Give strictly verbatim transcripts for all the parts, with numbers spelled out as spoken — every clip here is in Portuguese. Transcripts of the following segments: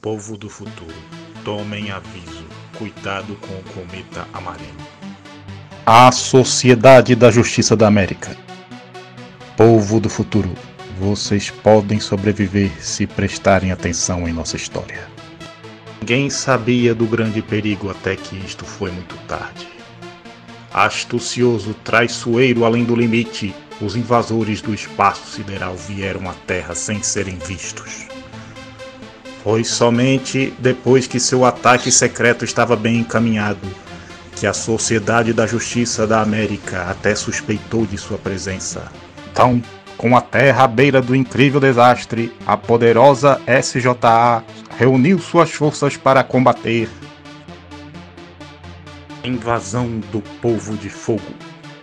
Povo do futuro, tomem aviso, cuidado com o cometa amarelo. A Sociedade da Justiça da América. Povo do futuro, vocês podem sobreviver se prestarem atenção em nossa história. Ninguém sabia do grande perigo até que isto foi muito tarde. Astucioso, traiçoeiro além do limite, os invasores do espaço sideral vieram à Terra sem serem vistos. Foi somente depois que seu ataque secreto estava bem encaminhado que a Sociedade da Justiça da América até suspeitou de sua presença. Então, com a Terra à beira do incrível desastre, a poderosa S J A reuniu suas forças para combater a invasão do Povo de Fogo.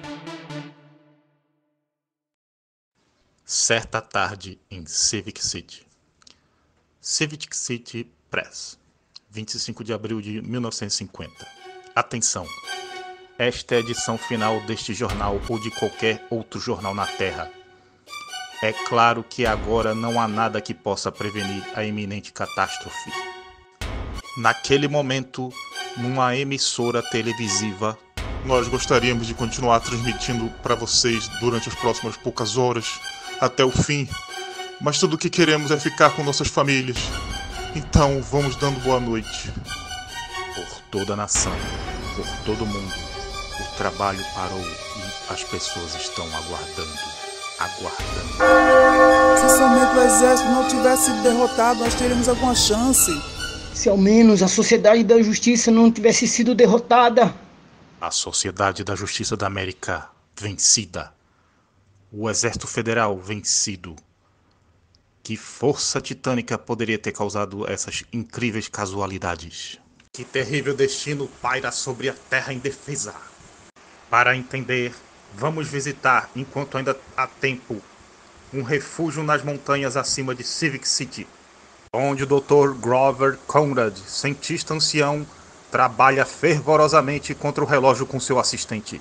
Certa tarde em Civic City. Civic City Press, vinte e cinco de abril de mil novecentos e cinquenta. Atenção! Esta é a edição final deste jornal ou de qualquer outro jornal na Terra. É claro que agora não há nada que possa prevenir a iminente catástrofe. Naquele momento, numa emissora televisiva, nós gostaríamos de continuar transmitindo para vocês durante as próximas poucas horas, até o fim, mas tudo o que queremos é ficar com nossas famílias. Então, vamos dando boa noite. Por toda a nação, por todo mundo, o trabalho parou e as pessoas estão aguardando, aguardando. Se somente o exército não tivesse sido derrotado, nós teríamos alguma chance. Se ao menos a Sociedade da Justiça não tivesse sido derrotada. A Sociedade da Justiça da América vencida. O Exército Federal vencido. Que força titânica poderia ter causado essas incríveis casualidades? Que terrível destino paira sobre a Terra indefesa? Para entender, vamos visitar, enquanto ainda há tempo, um refúgio nas montanhas acima de Civic City, onde o doutor Grover Conrad, cientista ancião, trabalha fervorosamente contra o relógio com seu assistente.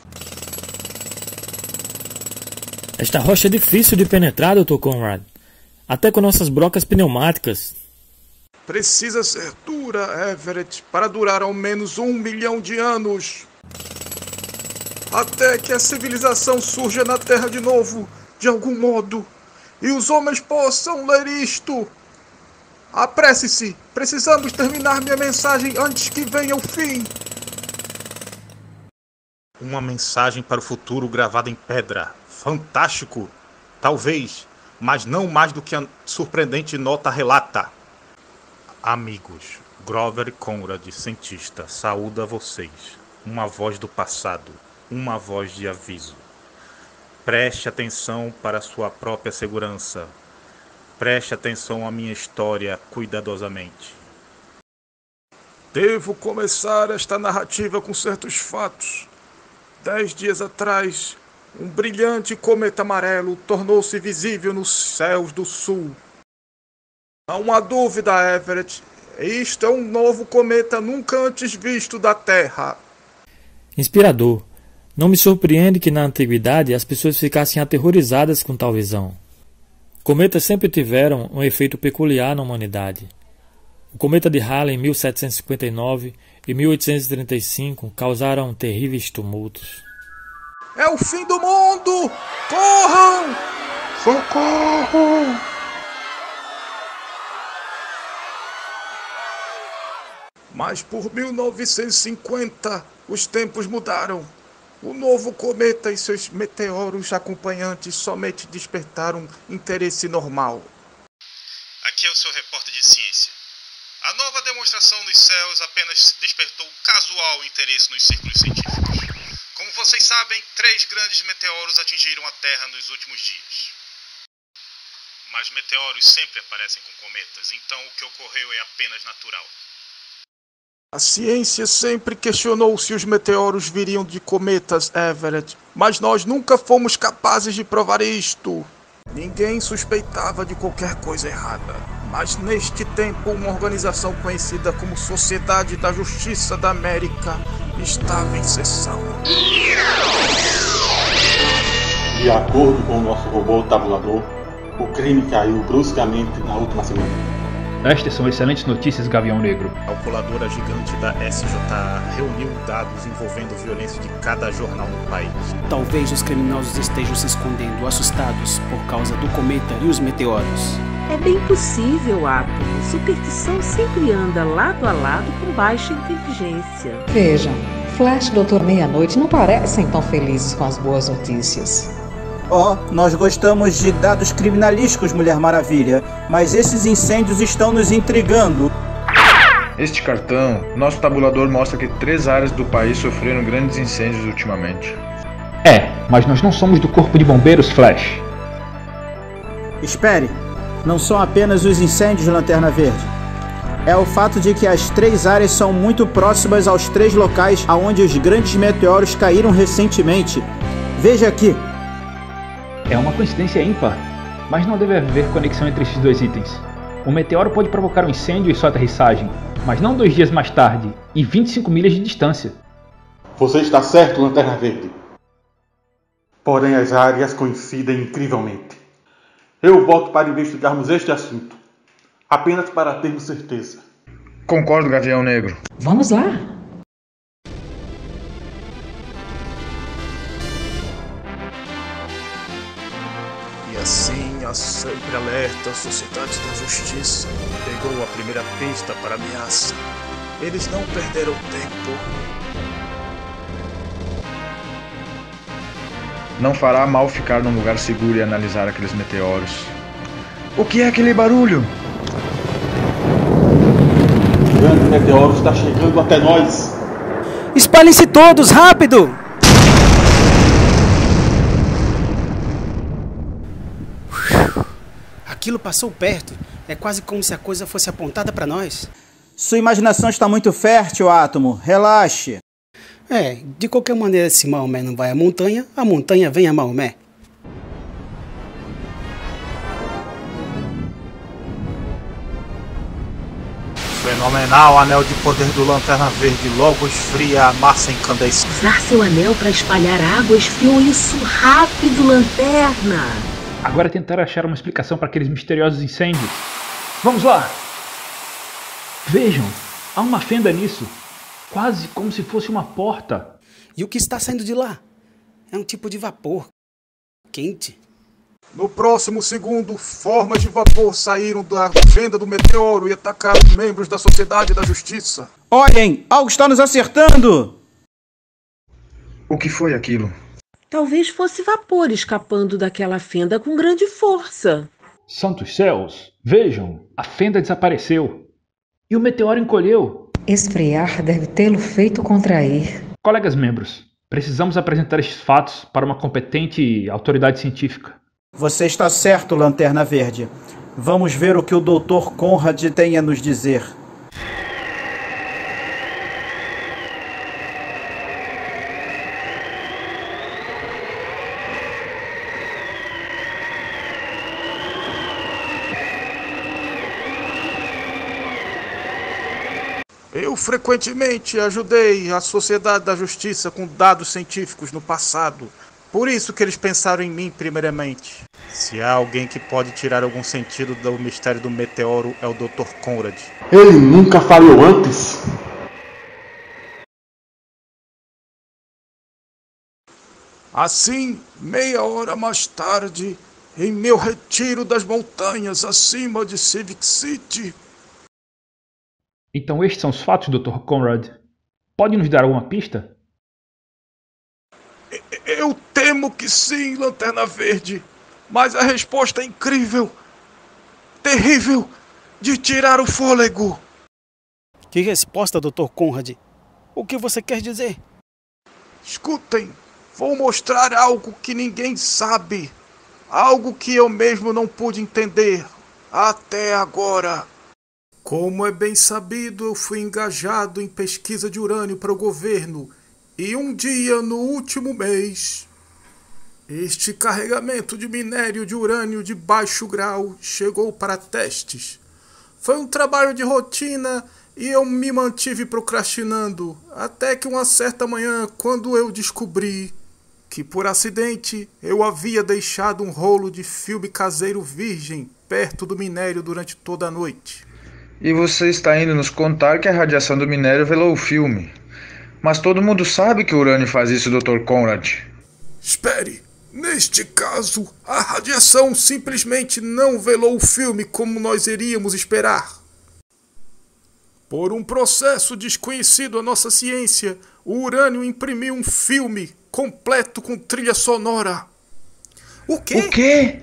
Esta rocha é difícil de penetrar, doutor Conrad. Até com nossas brocas pneumáticas. Precisa ser dura, Everett, para durar ao menos um milhão de anos. Até que a civilização surja na Terra de novo, de algum modo, e os homens possam ler isto. Apresse-se, precisamos terminar minha mensagem antes que venha o fim. Uma mensagem para o futuro gravada em pedra. Fantástico, talvez, mas não mais do que a surpreendente nota relata. Amigos, Grover Conrad, cientista, saúda vocês. Uma voz do passado, uma voz de aviso. Preste atenção para sua própria segurança. Preste atenção à minha história cuidadosamente. Devo começar esta narrativa com certos fatos. Dez dias atrás, um brilhante cometa amarelo tornou-se visível nos céus do sul. Não há dúvida, Everett. Isto é um novo cometa nunca antes visto da Terra. Inspirador. Não me surpreende que na antiguidade as pessoas ficassem aterrorizadas com tal visão. Cometas sempre tiveram um efeito peculiar na humanidade. O cometa de Halley em mil setecentos e cinquenta e nove e mil oitocentos e trinta e cinco causaram terríveis tumultos. É o fim do mundo! Corram! Socorro! Mas por mil novecentos e cinquenta, os tempos mudaram. O novo cometa e seus meteoros acompanhantes somente despertaram interesse normal. Aqui é o seu repórter de ciência. A nova demonstração nos céus apenas despertou casual interesse nos círculos científicos. Como vocês sabem, três grandes meteoros atingiram a Terra nos últimos dias. Mas meteoros sempre aparecem com cometas, então o que ocorreu é apenas natural. A ciência sempre questionou se os meteoros viriam de cometas, Everett, mas nós nunca fomos capazes de provar isto. Ninguém suspeitava de qualquer coisa errada, mas neste tempo uma organização conhecida como Sociedade da Justiça da América estava em sessão. De acordo com o nosso robô tabulador, o crime caiu bruscamente na última semana. Estas são excelentes notícias, Gavião Negro. A calculadora gigante da S J A reuniu dados envolvendo a violência de cada jornal no país. Talvez os criminosos estejam se escondendo, assustados por causa do cometa e os meteoros. É bem possível, Átomo. Superstição sempre anda lado a lado com baixa inteligência. Vejam, Flash e doutor Meia-Noite não parecem tão felizes com as boas notícias. Ó, oh, nós gostamos de dados criminalísticos, Mulher Maravilha, mas esses incêndios estão nos intrigando. Este cartão, nosso tabulador mostra que três áreas do país sofreram grandes incêndios ultimamente. É, mas nós não somos do Corpo de Bombeiros, Flash. Espere, não são apenas os incêndios, Lanterna Verde. É o fato de que as três áreas são muito próximas aos três locais aonde os grandes meteoros caíram recentemente. Veja aqui. É uma coincidência ímpar, mas não deve haver conexão entre esses dois itens. O meteoro pode provocar um incêndio em sua aterrissagem, mas não dois dias mais tarde, e vinte e cinco milhas de distância. Você está certo, Lanterna Verde. Porém, as áreas coincidem incrivelmente. Eu voto para investigarmos este assunto, apenas para termos certeza. Concordo, Gavião Negro. Vamos lá. E assim, a sempre alerta Sociedade da Justiça pegou a primeira pista para a ameaça. Eles não perderam tempo. Não fará mal ficar num lugar seguro e analisar aqueles meteoros. O que é aquele barulho? O grande meteoro está chegando até nós. Espalhem-se todos, rápido! Aquilo passou perto. É quase como se a coisa fosse apontada para nós. Sua imaginação está muito fértil, Átomo. Relaxe. É, de qualquer maneira, se Maomé não vai à montanha, a montanha vem a Maomé. Fenomenal, anel de poder do Lanterna Verde logo esfria a massa incandescente. Usar seu anel para espalhar água esfriou isso rápido, Lanterna. Agora é tentar achar uma explicação para aqueles misteriosos incêndios. Vamos lá! Vejam, há uma fenda nisso. Quase como se fosse uma porta. E o que está saindo de lá? É um tipo de vapor. Quente. No próximo segundo, formas de vapor saíram da fenda do meteoro e atacaram os membros da Sociedade da Justiça. Olhem, algo está nos acertando! O que foi aquilo? Talvez fosse vapor escapando daquela fenda com grande força. Santos céus! Vejam, a fenda desapareceu. E o meteoro encolheu. Esfriar deve tê-lo feito contrair. Colegas membros, precisamos apresentar estes fatos para uma competente autoridade científica. Você está certo, Lanterna Verde. Vamos ver o que o doutor Conrad tem a nos dizer. Eu frequentemente ajudei a Sociedade da Justiça com dados científicos no passado. Por isso que eles pensaram em mim primeiramente. Se há alguém que pode tirar algum sentido do mistério do meteoro, é o doutor Conrad. Ele nunca falhou antes. Assim, meia hora mais tarde, em meu retiro das montanhas acima de Civic City... Então estes são os fatos, doutor Conrad. Pode nos dar alguma pista? Eu temo que sim, Lanterna Verde. Mas a resposta é incrível, terrível, de tirar o fôlego. Que resposta, doutor Conrad? O que você quer dizer? Escutem, vou mostrar algo que ninguém sabe. Algo que eu mesmo não pude entender até agora. Como é bem sabido, eu fui engajado em pesquisa de urânio para o governo. E um dia, no último mês, este carregamento de minério de urânio de baixo grau chegou para testes. Foi um trabalho de rotina e eu me mantive procrastinando, até que uma certa manhã, quando eu descobri que por acidente eu havia deixado um rolo de filme caseiro virgem perto do minério durante toda a noite. E você está indo nos contar que a radiação do minério velou o filme. Mas todo mundo sabe que o urânio faz isso, doutor Conrad. Espere. Neste caso, a radiação simplesmente não velou o filme como nós iríamos esperar. Por um processo desconhecido à nossa ciência, o urânio imprimiu um filme completo com trilha sonora. O quê? O quê?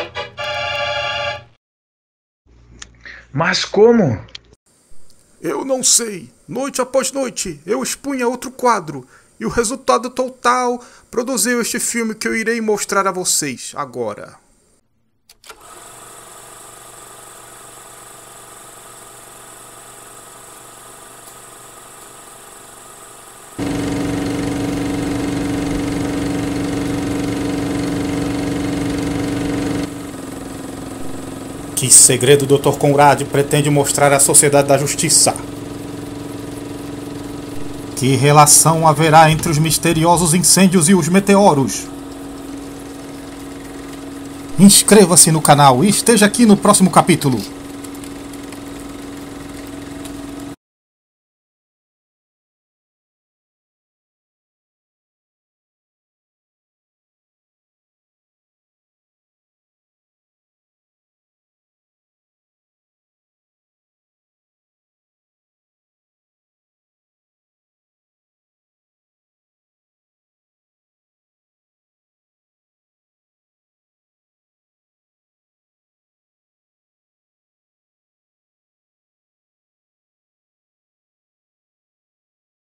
Mas como? Eu não sei. Noite após noite, eu expunha outro quadro. E o resultado total produziu este filme que eu irei mostrar a vocês agora. Que segredo o doutor Conrad pretende mostrar à Sociedade da Justiça? Que relação haverá entre os misteriosos incêndios e os meteoros? Inscreva-se no canal e esteja aqui no próximo capítulo.